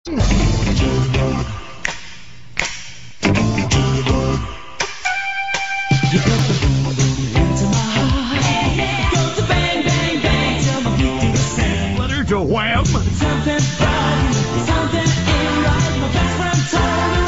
You put the boom boom into my heart. Goes to bang bang bang till my feet do the same. Letter to Wham. Something about you, something ain't right. My best friend told me.